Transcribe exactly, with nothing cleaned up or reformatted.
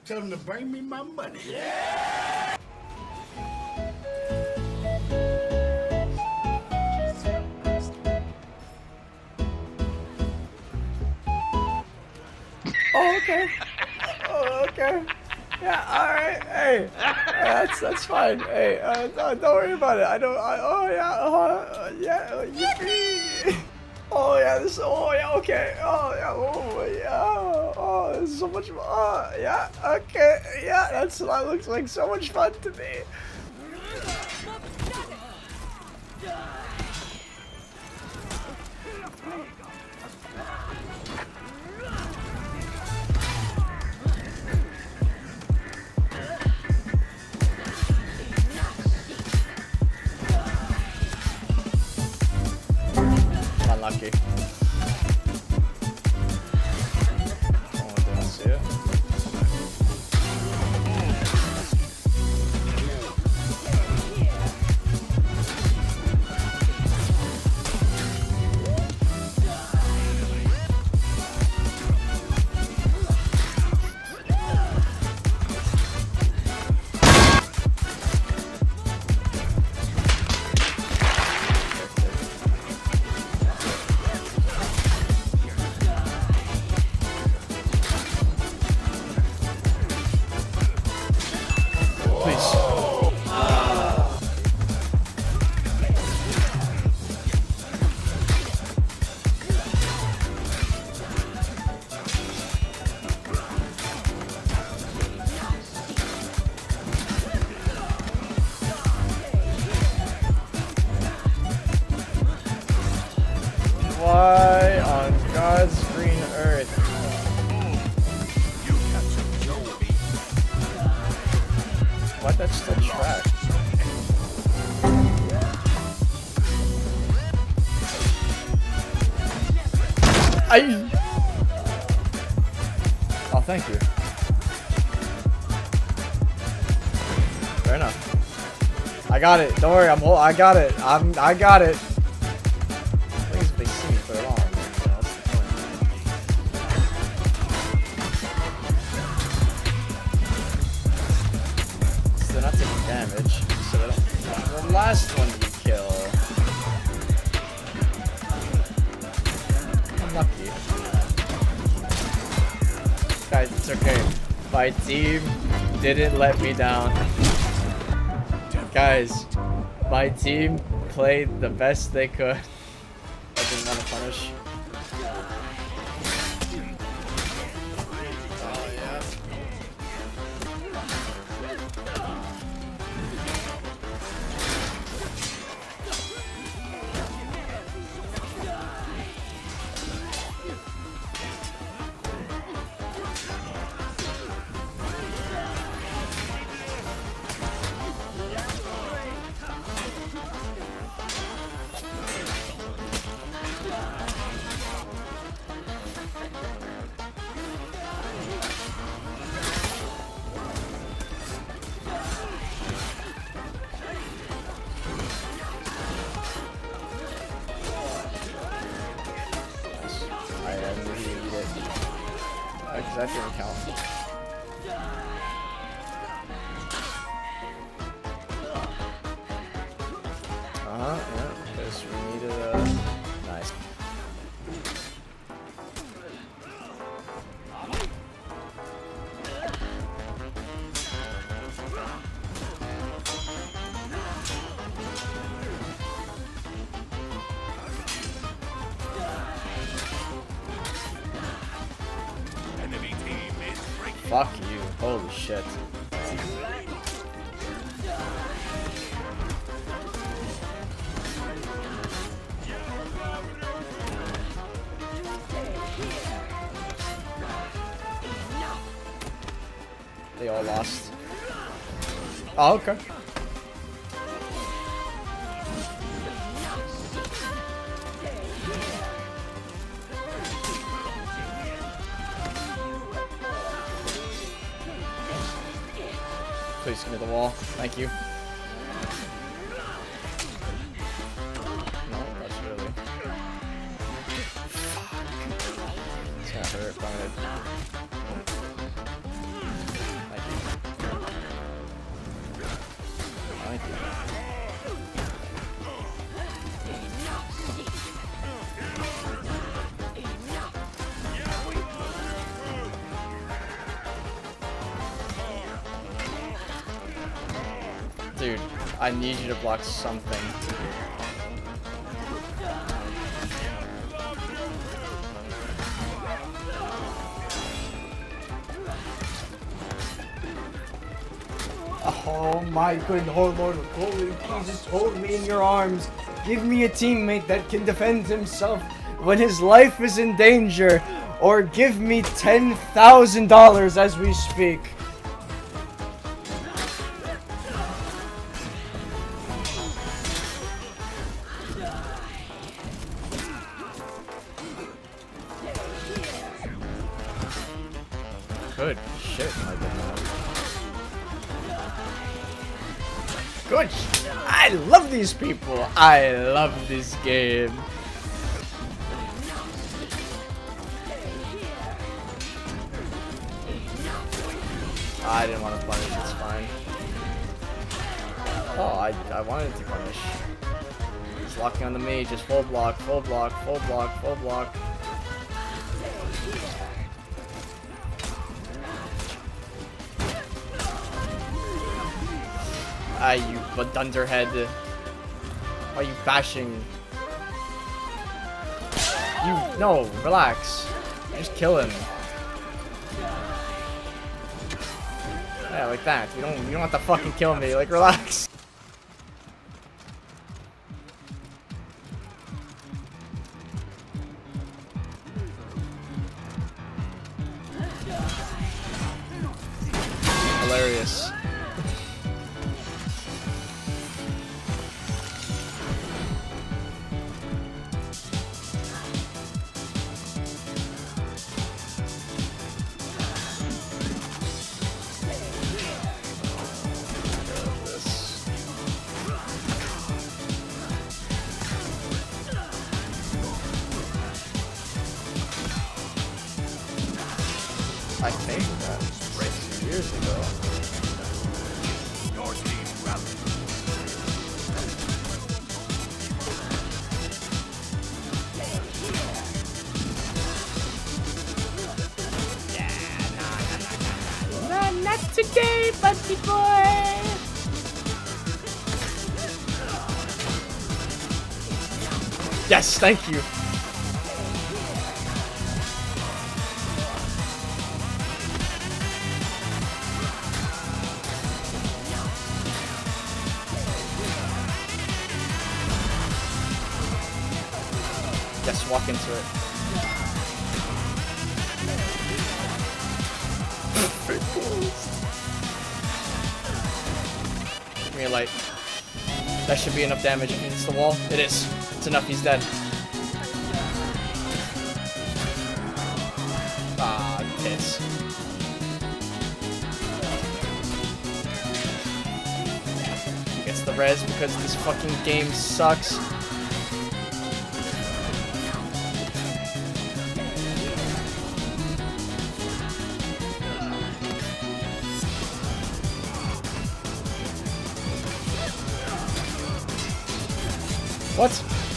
Tell him to bring me my money. Oh, okay. Oh, okay. Yeah, alright. Hey, uh, that's that's fine. Hey, uh, don't, don't worry about it. I don't. I, oh, yeah. Uh, yeah. Uh, yippee. Oh, yeah. This. Oh, yeah. Okay. Oh, yeah. Oh, yeah. Oh, this is so much fun. Oh, yeah. Okay. Yeah. That's that looks like so much fun to me. Unlucky. Oh, didn't see it. Why on God's green earth? Why that's still tracked? I. Oh, thank you. Fair enough. I got it. Don't worry. I'm. I got it. I'm. I got it. They see me for long. You know, that's the point. So they're not taking damage. So they don't. The last one you kill. I'm lucky. Guys, it's okay. My team didn't let me down. Guys, my team played the best they could. I didn't want to punish. Oh, yeah. Because that didn't count. Uh-huh, yeah, because we needed a... Nice. Fuck you. Holy shit. They all lost. Oh, okay. Please give me the wall. Thank you. No, that's really. Fuck. It's gonna hurt, but Dude, I need you to block something. Oh my good Lord, Lord, holy Jesus, hold me in your arms. Give me a teammate that can defend himself when his life is in danger. Or give me ten thousand dollars as we speak. Good shit, my good man. Good. I love these people. I love this game. I didn't want to punish. It's fine. Oh, I I wanted to punish. He's locking on the mage. Just full block, full block, full block, full block. Ah, you dunderhead. Why are you bashing? You, no, relax. Just kill him. Yeah, like that. You don't, you don't have to fucking kill me. Like, relax. Hilarious. I think that six years ago. Your team rallied. Yeah, nah, nah, nah, nah. Nah, not today, buddy boy. Yes, thank you. Just walk into it. Give me a light. That should be enough damage. It's the wall. It is. It's enough. He's dead. Ah, piss. He gets the res because this fucking game sucks. What?